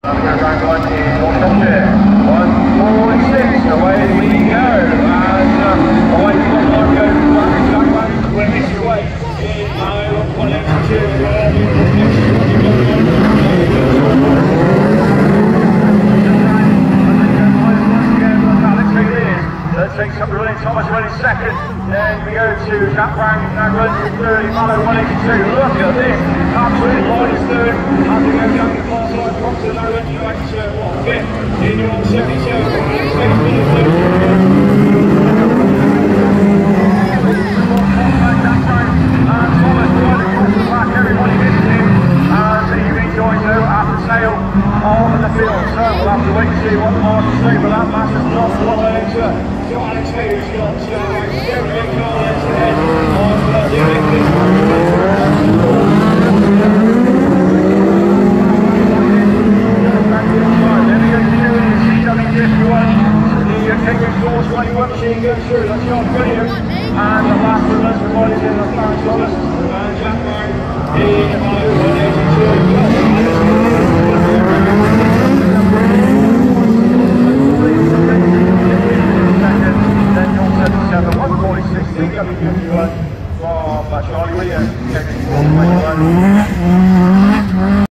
Takes up the running, Thomas running second, then we go to Jack Brown, now runs third, Malo 182, look at this, absolutely wide is third, as we go down the far side, Proctor now running back to fifth, in your 77, everybody missed him, so you enjoy so after sale on the field, so we'll have to wait and see what the marshals say, but that master's not one enter. Alex Hayes got Derek Collins ahead of the Olympics. Then we go to the CW51. The Penguin Force 21 machine goes through. That's John Williams. And the last of us provided in the Clarence Thomas and Jack Brown in 182. Then you'll 77, 146, CW51 from Charlie Williams,